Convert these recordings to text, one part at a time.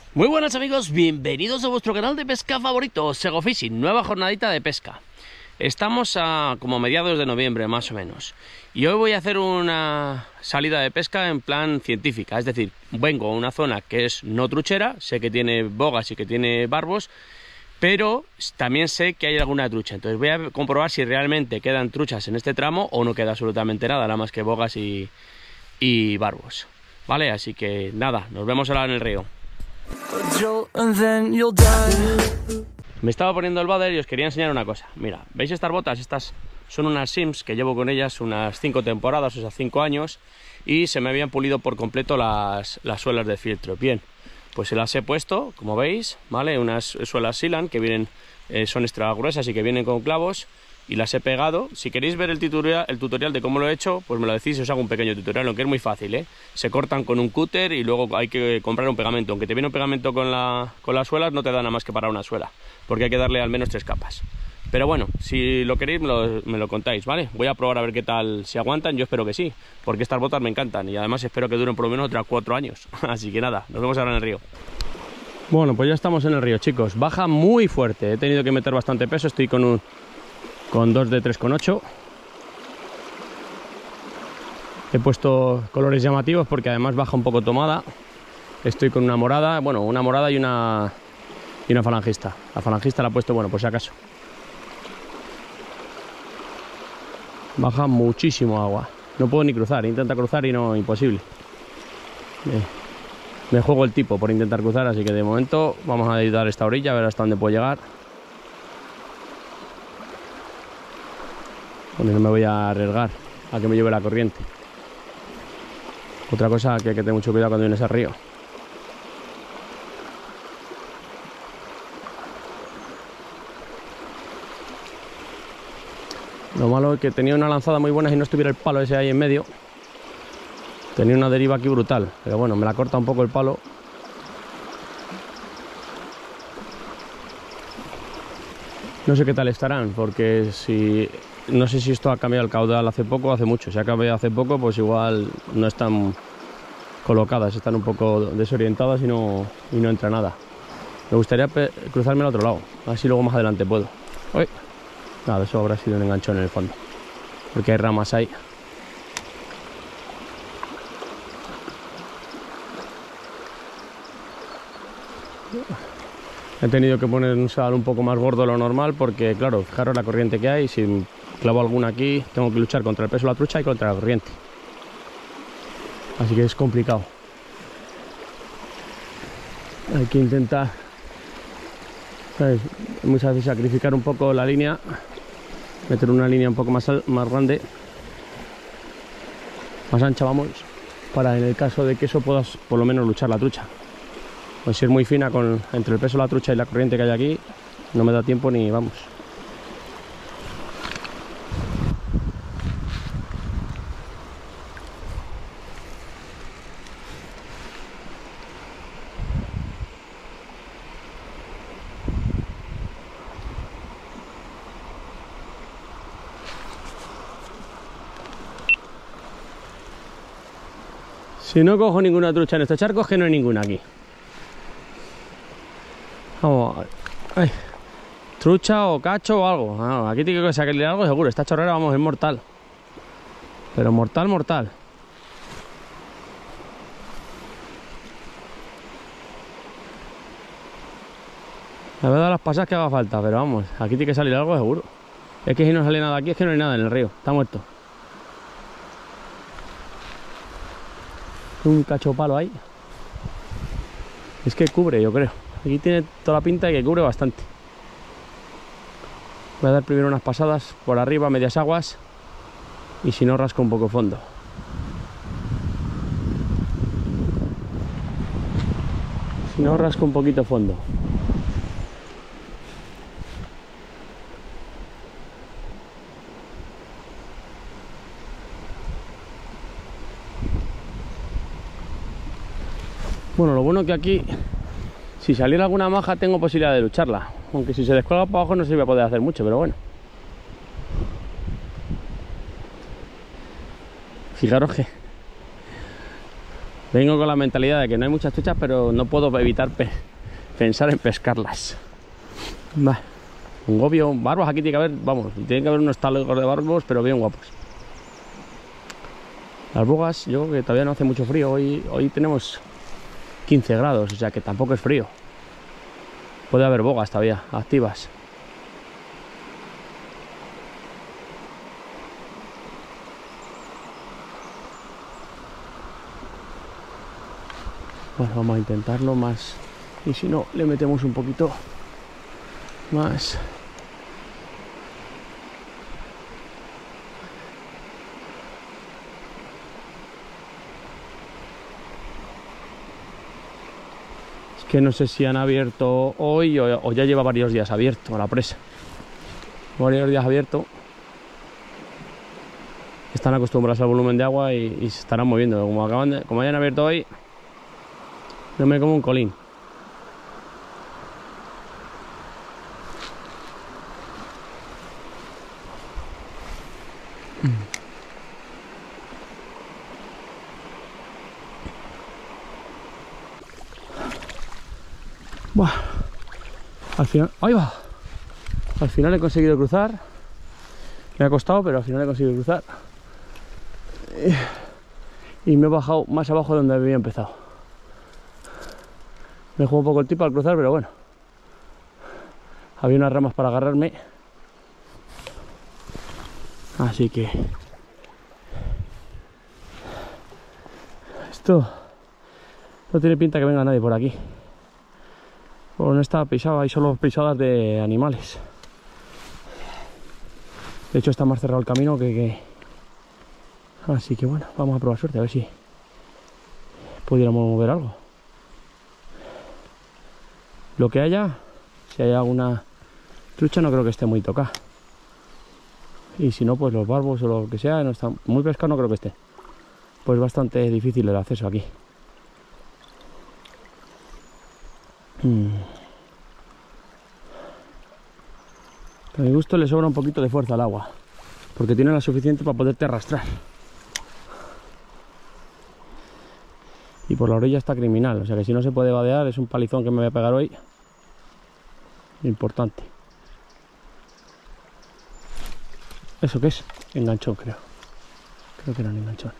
Muy buenas amigos, bienvenidos a vuestro canal de pesca favorito, Sego Fishing, nueva jornadita de pesca. Estamos a como mediados de noviembre más o menos y hoy voy a hacer una salida de pesca en plan científica, es decir, vengo a una zona que es no truchera, sé que tiene bogas y que tiene barbos, pero también sé que hay alguna trucha, entonces voy a comprobar si realmente quedan truchas en este tramo o no queda absolutamente nada más que bogas y barbos. Vale, así que nada, nos vemos ahora en el río. Me estaba poniendo el bader y os quería enseñar una cosa. Mira, ¿veis estas botas? Estas son unas Sims que llevo con ellas unas 5 temporadas, o sea 5 años, y se me habían pulido por completo las suelas de filtro. Bien, pues se las he puesto, como veis, ¿vale? Unas suelas Silan que vienen, son extra gruesas y que vienen con clavos, y las he pegado. Si queréis ver el tutorial de cómo lo he hecho, pues me lo decís y os hago un pequeño tutorial, aunque es muy fácil, ¿eh? Se cortan con un cúter y luego hay que comprar un pegamento. Aunque te viene un pegamento con las suelas, no te da nada más que para una suela, porque hay que darle al menos 3 capas. Pero bueno, si lo queréis me lo contáis, ¿vale? Voy a probar a ver qué tal, si aguantan. Yo espero que sí, porque estas botas me encantan y además espero que duren por lo menos otros 4 años. Así que nada, nos vemos ahora en el río. Bueno, pues ya estamos en el río, chicos. Baja muy fuerte, he tenido que meter bastante peso, estoy con dos de 3,8. He puesto colores llamativos porque además baja un poco tomada. Estoy con una morada, bueno, una morada y una falangista. La falangista la he puesto, bueno, por si acaso. Baja muchísimo agua. No puedo ni cruzar, intenta cruzar y no, imposible. Me juego el tipo por intentar cruzar, así que de momento vamos a dar esta orilla a ver hasta dónde puedo llegar. Bueno, no me voy a arriesgar a que me lleve la corriente. Otra cosa que hay que tener mucho cuidado cuando vienes al río. Lo malo es que tenía una lanzada muy buena y no estuviera el palo ese ahí en medio. Tenía una deriva aquí brutal, pero bueno, me la corta un poco el palo. No sé qué tal estarán, porque no sé si esto ha cambiado el caudal hace poco o hace mucho. Si ha cambiado hace poco, pues igual no están colocadas, están un poco desorientadas y no entra nada. Me gustaría cruzarme al otro lado, así luego más adelante puedo. Uy. Nada, eso habrá sido un enganchón en el fondo, porque hay ramas ahí. He tenido que poner un sal un poco más gordo de lo normal porque, claro, fijaros la corriente que hay. Si clavo alguna aquí, tengo que luchar contra el peso de la trucha y contra la corriente. Así que es complicado. Hay que intentar, ¿sabes?, muchas veces sacrificar un poco la línea, meter una línea un poco más grande, más ancha, vamos, para en el caso de que eso puedas por lo menos luchar la trucha. Pues si es muy fina entre el peso de la trucha y la corriente que hay aquí, no me da tiempo ni vamos. Si no cojo ninguna trucha en estos charcos, que no hay ninguna aquí. Vamos, ay, trucha o cacho o algo. Ah, aquí tiene que sacarle algo seguro. Esta chorrera, vamos, es mortal. Pero mortal, mortal. La verdad, las pasas que haga falta, pero vamos, aquí tiene que salir algo seguro. Es que si no sale nada aquí, es que no hay nada en el río. Está muerto. Un cacho palo ahí. Es que cubre, yo creo. Aquí tiene toda la pinta de que cubre bastante. Voy a dar primero unas pasadas por arriba, medias aguas, y si no, rasco un poco fondo. Si no, rasco un poquito fondo. Bueno, lo bueno que aquí, si saliera alguna maja, tengo posibilidad de lucharla. Aunque si se descuelga para abajo no se va a poder hacer mucho, pero bueno. Fijaros que Vengo con la mentalidad de que no hay muchas truchas, pero no puedo evitar pensar en pescarlas. Vale. Un gobio, barbos aquí tiene que haber, vamos, tiene que haber unos talegos de barbos, pero bien guapos. Las bogas, yo creo que todavía no hace mucho frío, hoy tenemos 15 grados, o sea que tampoco es frío. Puede haber bogas todavía, activas. Bueno, vamos a intentarlo más, y si no, le metemos un poquito más. Que no sé si han abierto hoy o ya lleva varios días abierto la presa. Varios días abierto. Están acostumbrados al volumen de agua y se estarán moviendo. Como hayan abierto hoy, no me como un colín. Buah. Al final, ¡ahí va! Al final he conseguido cruzar. Me ha costado, pero al final he conseguido cruzar. Y me he bajado más abajo de donde había empezado. Me jugó un poco el tipo al cruzar, pero bueno. Había unas ramas para agarrarme. Así que... esto no tiene pinta que venga nadie por aquí. Bueno, no está pisado, hay solo pisadas de animales. De hecho está más cerrado el camino que... Así que bueno, vamos a probar suerte, a ver si pudiéramos mover algo. Lo que haya, si hay alguna trucha, no creo que esté muy tocada. Y si no, pues los barbos o lo que sea, no está muy pescado, no creo que esté. Pues bastante difícil el acceso aquí. A mi gusto le sobra un poquito de fuerza al agua, porque tiene la suficiente para poderte arrastrar. Y por la orilla está criminal, o sea que si no se puede vadear es un palizón que me voy a pegar hoy. Importante. ¿Eso qué es? Enganchón, creo. Creo que era un enganchón.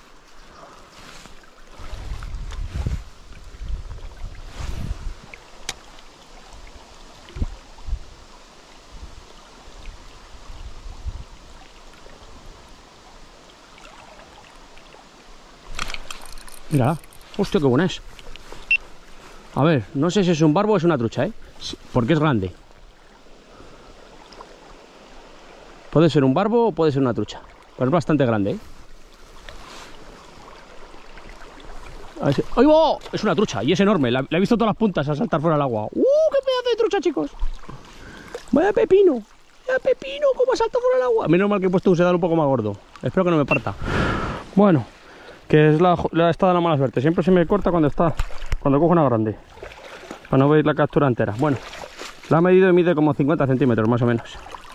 Mira, hostia, qué buena es. A ver, no sé si es un barbo o es una trucha, porque es grande. Puede ser un barbo o puede ser una trucha, pero es bastante grande, A ver si... ¡Ahí va! Es una trucha y es enorme, la he visto todas las puntas al saltar fuera del agua. ¡Qué pedazo de trucha, chicos! ¡Vaya pepino! ¡Vaya pepino! ¿Cómo salta fuera del agua? Menos mal que he puesto un sedal un poco más gordo. Espero que no me parta. Bueno, que es la esta de la mala suerte. Siempre se me corta cuando cojo una grande. Para no ver la captura entera. Bueno, la he medido y mide como 50 centímetros más o menos.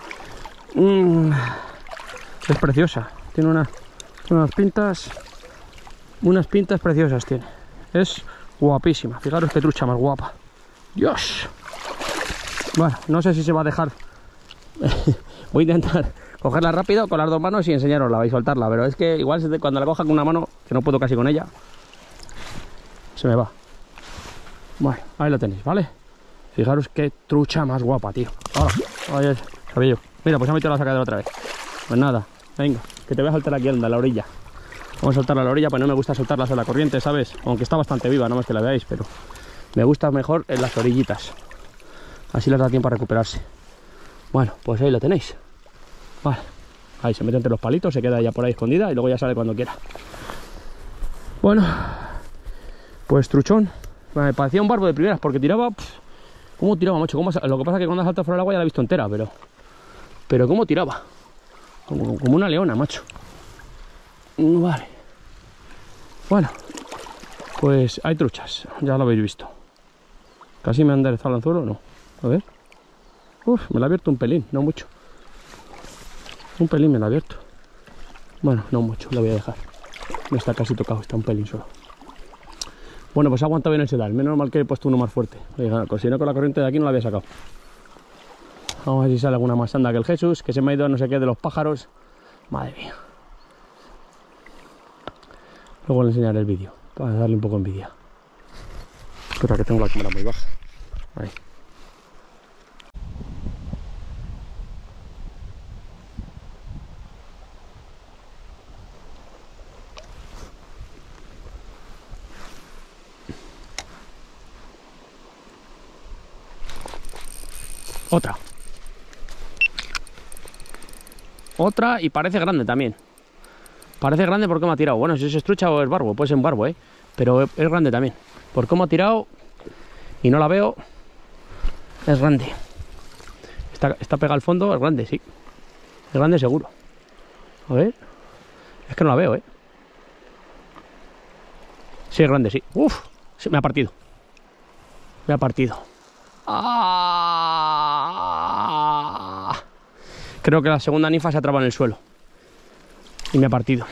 Es preciosa. Tiene unas pintas. Unas pintas preciosas tiene. Es guapísima. Fijaros qué trucha más guapa. Dios. Bueno, no sé si se va a dejar. Voy a intentar cogerla rápido con las dos manos y enseñarosla y soltarla. Pero es que igual cuando la coja con una mano, que no puedo casi con ella, se me va. Bueno, ahí lo tenéis, ¿vale? Fijaros qué trucha más guapa, tío. Ahora, ahí sabía yo. Mira, pues se ha metido la sacadera otra vez. Pues nada, venga, que te voy a soltar aquí a la orilla. Vamos a soltarla a la orilla, pues no me gusta soltarlas a la corriente, ¿sabes? Aunque está bastante viva, no más que la veáis, pero me gusta mejor en las orillitas. Así les da tiempo a recuperarse. Bueno, pues ahí lo tenéis. Vale, ahí se mete entre los palitos, se queda ya por ahí escondida y luego ya sale cuando quiera. Bueno, pues truchón. Me parecía un barbo de primeras porque tiraba... ¿Cómo tiraba, macho? Lo que pasa es que cuando ha saltado fuera del agua ya la he visto entera, pero ¿cómo tiraba? Como una leona, macho. Vale. Bueno, pues hay truchas, ya lo habéis visto. Casi me han enderezado el anzuelo, no. A ver. Uf, me lo ha abierto un pelín, no mucho. Un pelín me lo ha abierto. Bueno, no mucho, lo voy a dejar. No está casi tocado, está un pelín solo. Bueno, pues ha aguantado bien el sedal. Menos mal que he puesto uno más fuerte. Oiga, si no, con la corriente de aquí no la había sacado. Vamos a ver si sale alguna más anda que el Jesús, que se me ha ido no sé qué de los pájaros. Madre mía. Luego le enseñaré el vídeo, para darle un poco de envidia. Espera que tengo la cámara muy baja. Ahí. Otra. Otra y parece grande también. Parece grande por cómo ha tirado. Bueno, si es estrucha o es barbo, puede ser un barbo, pero es grande también. Por cómo ha tirado y no la veo, es grande. Está pegada al fondo, es grande, sí. Es grande seguro. A ver. Es que no la veo, Sí, es grande, sí. Uf, me ha partido. Me ha partido. ¡Ah! Creo que la segunda ninfa se atrapa en el suelo. Y me ha partido.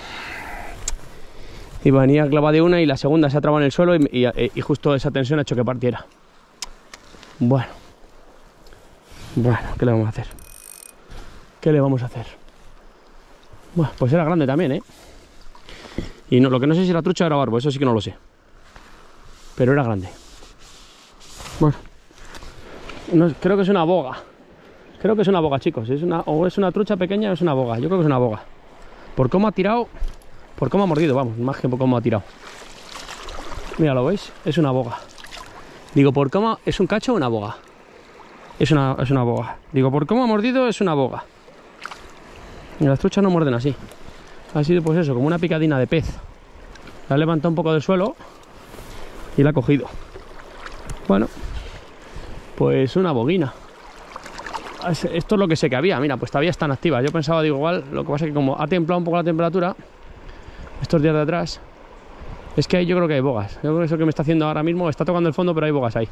Y venía clavada de una y la segunda se atrapa en el suelo y justo esa tensión ha hecho que partiera. Bueno. Bueno, ¿qué le vamos a hacer? ¿Qué le vamos a hacer? Bueno, pues era grande también, Y no, lo que no sé si la trucha era barbo, eso sí que no lo sé. Pero era grande. Bueno. No, creo que es una boga. Creo que es una boga, chicos. O es una trucha pequeña o es una boga. Yo creo que es una boga. Por cómo ha tirado, por cómo ha mordido, vamos, más que por cómo ha tirado. Mira, ¿lo veis? Es una boga. Digo, por cómo... ¿Es un cacho o una boga? Es una boga. Digo, por cómo ha mordido, es una boga. Y las truchas no muerden así. Ha sido pues eso, como una picadina de pez. La ha levantado un poco del suelo y la ha cogido. Bueno, pues una boguina. Esto es lo que sé que había. Mira, pues todavía están activas. Yo pensaba, digo, igual, lo que pasa es que como ha templado un poco la temperatura estos días de atrás, es que yo creo que hay bogas. Yo creo que eso que me está haciendo ahora mismo, está tocando el fondo, pero hay bogas ahí.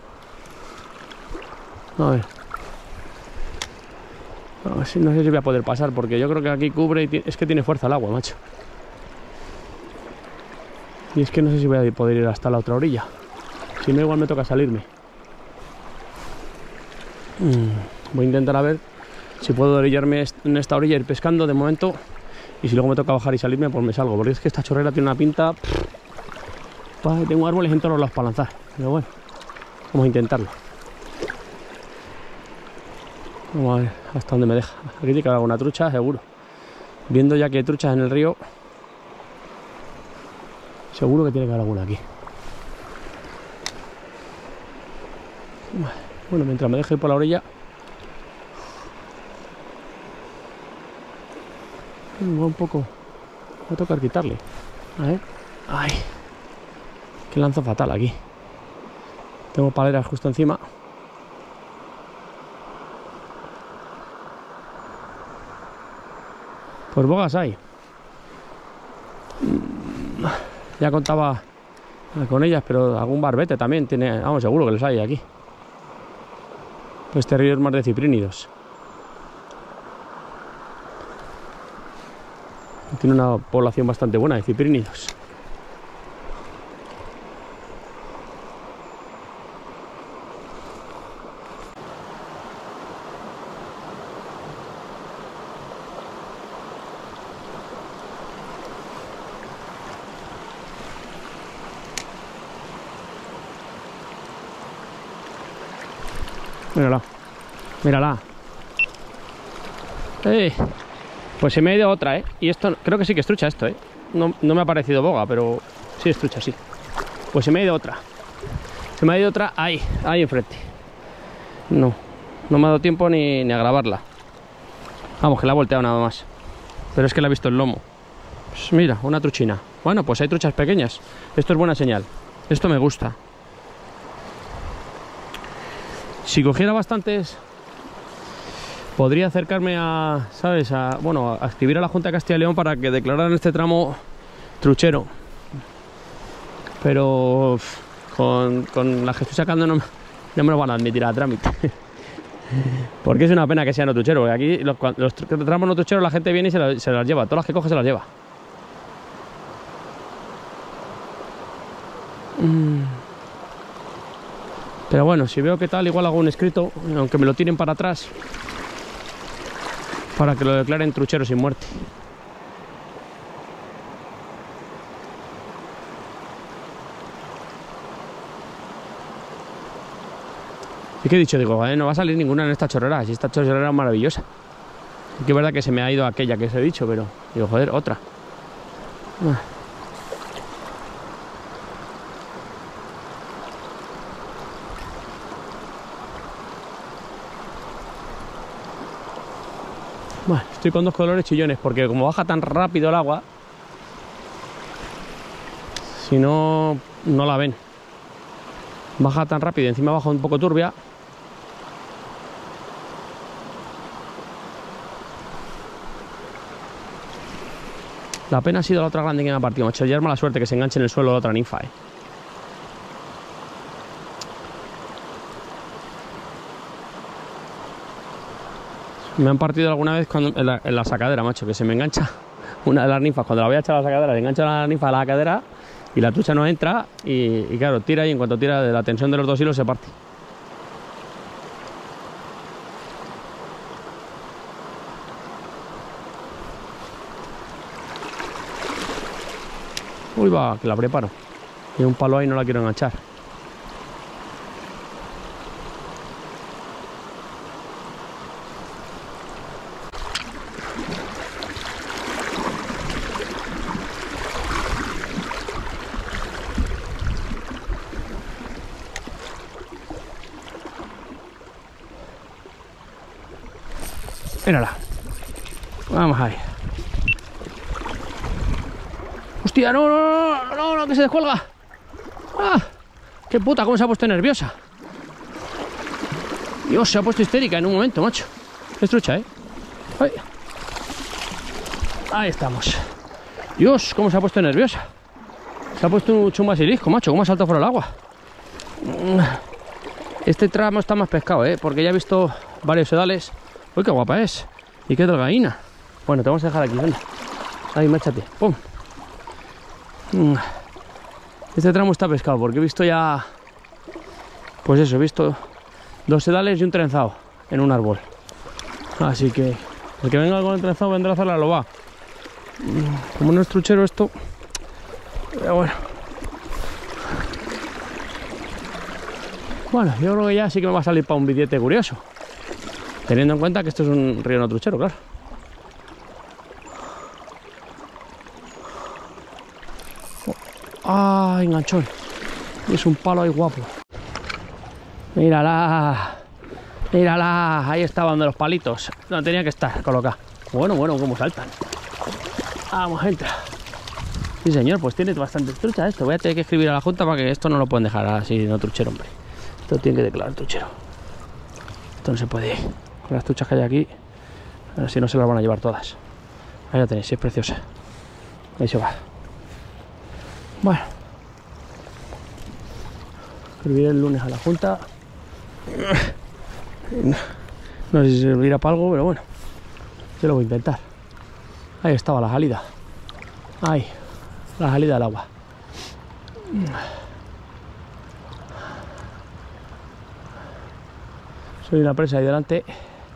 A ver. No sé si voy a poder pasar, porque yo creo que aquí cubre y es que tiene fuerza el agua, macho. Y es que no sé si voy a poder ir hasta la otra orilla. Si no, igual me toca salirme. Voy a intentar a ver si puedo orillarme en esta orilla, ir pescando de momento. Y si luego me toca bajar y salirme, pues me salgo. Porque es que esta chorrera tiene una pinta... Tengo árboles en todos los lados para lanzar. Pero bueno, vamos a intentarlo. Vamos a ver hasta dónde me deja. Aquí tiene que haber alguna trucha, seguro. Viendo ya que hay truchas en el río, seguro que tiene que haber alguna aquí. Bueno, mientras me deje ir por la orilla, un poco. Voy a tocar quitarle. A ver. Ay, que lanzo fatal aquí. Tengo paleras justo encima. Pues bogas hay. Ya contaba con ellas, pero algún barbete también tiene. Vamos, seguro que les hay aquí. Este río es más de ciprínidos. Tiene una población bastante buena de ciprínidos. Mírala, mírala. Pues se me ha ido otra, Y esto, creo que sí que es trucha esto, No me ha parecido boga, pero sí es trucha, sí. Pues se me ha ido otra. Se me ha ido otra ahí enfrente. No me ha dado tiempo ni a grabarla. Vamos, que la he volteado nada más. Pero es que la he visto el lomo. Pues mira, una truchina. Bueno, pues hay truchas pequeñas. Esto es buena señal. Esto me gusta. Si cogiera bastantes, podría acercarme a, ¿sabes? Bueno, a escribir a la Junta de Castilla y León para que declararan este tramo truchero. Pero con la que estoy sacando no me lo van a admitir a trámite. Porque es una pena que sea no truchero, porque aquí los tramos no trucheros la gente viene y se las lleva. Todas las que coge se las lleva. Pero bueno, si veo que tal, igual hago un escrito, aunque me lo tiren para atrás, para que lo declaren truchero sin muerte. ¿Y qué he dicho? Digo, no va a salir ninguna en esta chorrera, si esta chorrera es maravillosa. Y que es verdad que se me ha ido aquella que os he dicho, pero digo, joder, otra. Bueno, estoy con dos colores chillones, porque como baja tan rápido el agua, si no, no la ven. Baja tan rápido, encima baja un poco turbia. La pena ha sido la otra grande que me ha partido, macho. Ya es mala suerte que se enganche en el suelo la otra ninfa, Me han partido alguna vez en la sacadera, macho, que se me engancha una de las ninfas. Cuando la voy a echar a la sacadera, le engancha la ninfa a la cadera y la trucha no entra y claro, tira, y en cuanto tira de la tensión de los dos hilos se parte. Uy, va, que la preparo. Y un palo ahí no la quiero enganchar. Mírala. Vamos ahí. ¡Hostia! ¡No, no, no, no, que se descuelga! ¡Ah! ¡Qué puta! ¿Cómo se ha puesto nerviosa? Dios, se ha puesto histérica en un momento, macho. Es trucha, ¿eh? ¡Ay! Ahí estamos. Dios, cómo se ha puesto nerviosa. Se ha puesto un chumbasilisco, macho. ¿Cómo ha saltado fuera el agua? Este tramo está más pescado, ¿eh? Porque ya he visto varios sedales. ¡Uy, qué guapa es! Y qué delgadina. Bueno, te vamos a dejar aquí, anda. Ahí, márchate. ¡Pum! Este tramo está pescado porque he visto ya, pues eso, he visto 2 sedales y un trenzado en un árbol. Así que el que venga con el trenzado vendrá a hacer la loba. Como no es truchero esto, pero bueno. Bueno, yo creo que ya sí que me va a salir para un billete curioso, teniendo en cuenta que esto es un río no truchero, claro. ¡Ah, enganchón! Y es un palo ahí guapo. ¡Mírala! ¡Mírala! Ahí estaban de los palitos. No tenía que estar colocado. Bueno, bueno, cómo saltan. Vamos, entra. Sí, señor, pues tiene bastante trucha esto. Voy a tener que escribir a la junta para que esto no lo pueden dejar así no truchero, hombre. Esto tiene que declarar truchero. Esto no se puede. Con las truchas que hay aquí, a ver si no se las van a llevar todas. Ahí la tenéis, es preciosa. Ahí se va. Bueno, escribiré el lunes a la junta. No sé si servirá para algo, pero bueno, yo lo voy a intentar. Ahí estaba la salida. Ahí, la salida del agua. Soy una presa ahí delante.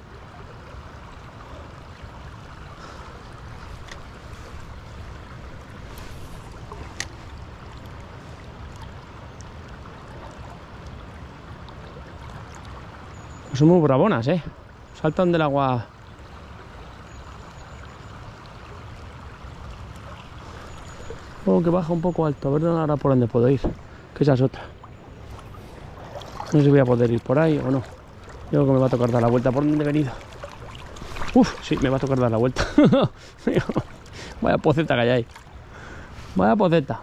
Son muy bravonas, saltan del agua. Oh, que baja un poco alto, a ver ahora por dónde puedo ir, que esa es otra. No sé si voy a poder ir por ahí o no. Yo creo que me va a tocar dar la vuelta por donde he venido. Uf, sí, me va a tocar dar la vuelta. Vaya poceta que hay ahí. Vaya poceta.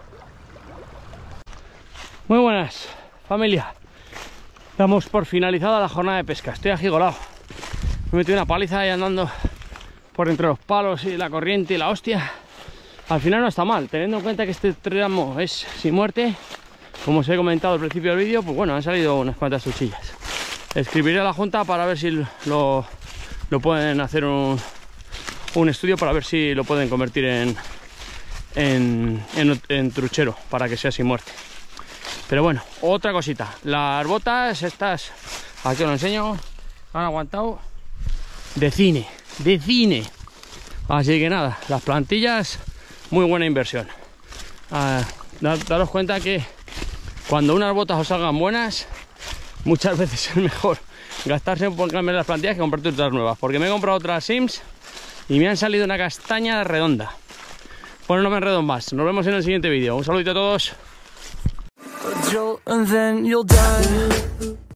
Muy buenas, familia. Damos por finalizada la jornada de pesca. Estoy agigolado. Me metí una paliza ahí andando por entre los palos y la corriente y la hostia. Al final no está mal, teniendo en cuenta que este tramo es sin muerte. Como os he comentado al principio del vídeo, pues bueno, han salido unas cuantas truchillas. Escribiré a la junta para ver si lo pueden hacer un estudio para ver si lo pueden convertir en truchero para que sea sin muerte. Pero bueno, otra cosita. Las botas estas, aquí os lo enseño, han aguantado de cine. Así que nada, las plantillas, muy buena inversión. Daros cuenta que cuando unas botas os salgan buenas, muchas veces es mejor gastarse por cambiar las plantillas que comprarte otras nuevas, porque me he comprado otras Sims y me han salido una castaña redonda. Bueno, no me enredo más, nos vemos en el siguiente vídeo. Un saludito a todos.